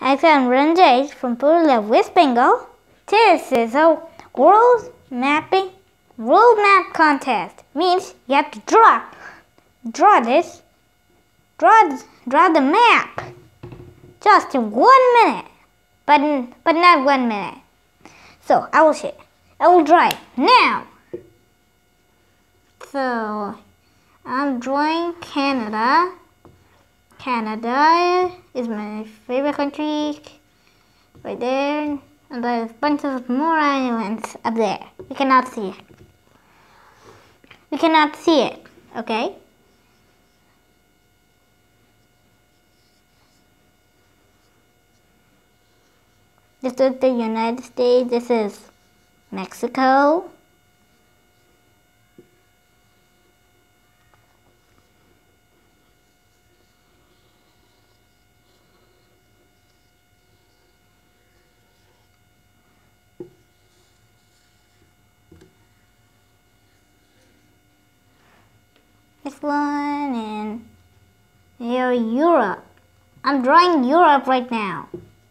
I'm RANAJOY'S from Purulia, West Bengal. This is a world map contest. Means you have to draw the map just in 1 minute, but not 1 minute. So I will draw it now. So I'm drawing Canada. Canada is my favorite country, right there, and there's a bunch of more islands up there. You cannot see it. You cannot see it, okay? This is the United States, this is Mexico. This one, and here Europe. I'm drawing Europe right now.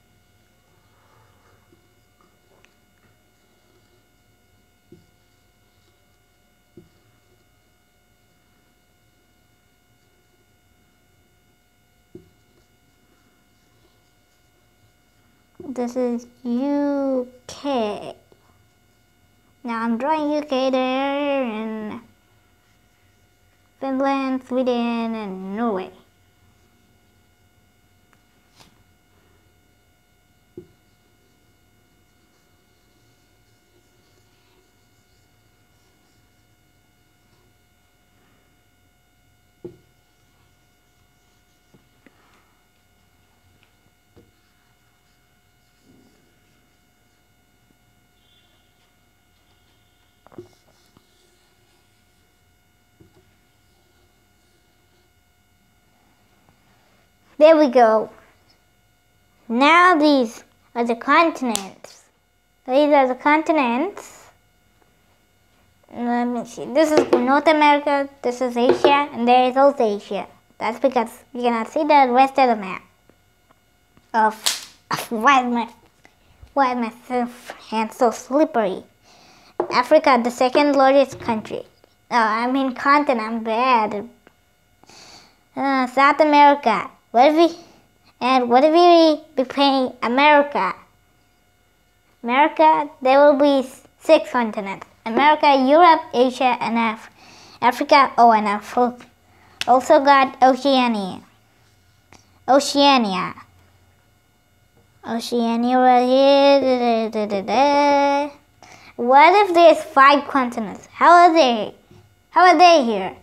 This is UK. Now I'm drawing UK there, and Finland, Sweden, and Norway. There we go. Now these are the continents. These are the continents. Let me see. This is North America, this is Asia, and there is also Asia. That's because you cannot see the rest of the map. Why is my hand so slippery? Africa, the second largest country. Oh, I mean continent, I'm bad. South America. What if we be playing America? America, there will be 6 continents. America, Europe, Asia, and Africa. Oh, and I've also got Oceania. Oceania right here. What if there's 5 continents? How are they here?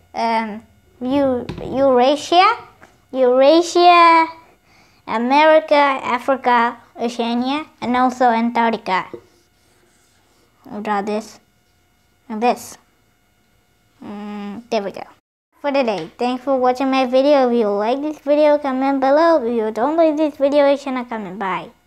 Eurasia, America, Africa, Oceania, and also Antarctica. I'll draw this and this. There we go. For today, thanks for watching my video. If you like this video, comment below. If you don't like this video, you should not comment. Bye.